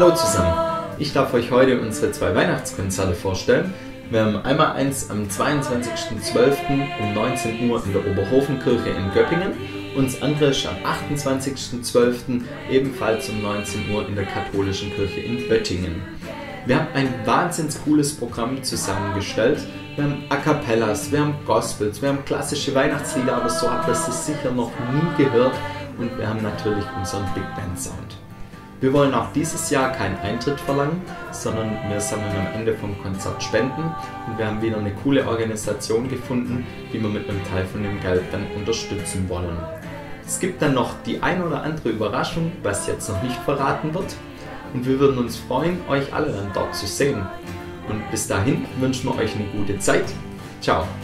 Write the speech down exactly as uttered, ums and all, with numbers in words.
Hallo zusammen, ich darf euch heute unsere zwei Weihnachtskonzerte vorstellen. Wir haben einmal eins am zweiundzwanzigsten zwölften um neunzehn Uhr in der Oberhofenkirche in Göppingen und das andere ist am achtundzwanzigsten zwölften ebenfalls um neunzehn Uhr in der Katholischen Kirche in Böttingen. Wir haben ein wahnsinnig cooles Programm zusammengestellt. Wir haben A Cappellas, wir haben Gospels, wir haben klassische Weihnachtslieder, aber so habt ihr es sicher noch nie gehört, und wir haben natürlich unseren Big Band Sound. Wir wollen auch dieses Jahr keinen Eintritt verlangen, sondern wir sammeln am Ende vom Konzert Spenden, und wir haben wieder eine coole Organisation gefunden, die wir mit einem Teil von dem Geld dann unterstützen wollen. Es gibt dann noch die ein oder andere Überraschung, was jetzt noch nicht verraten wird, und wir würden uns freuen, euch alle dann dort zu sehen. Und bis dahin wünschen wir euch eine gute Zeit. Ciao!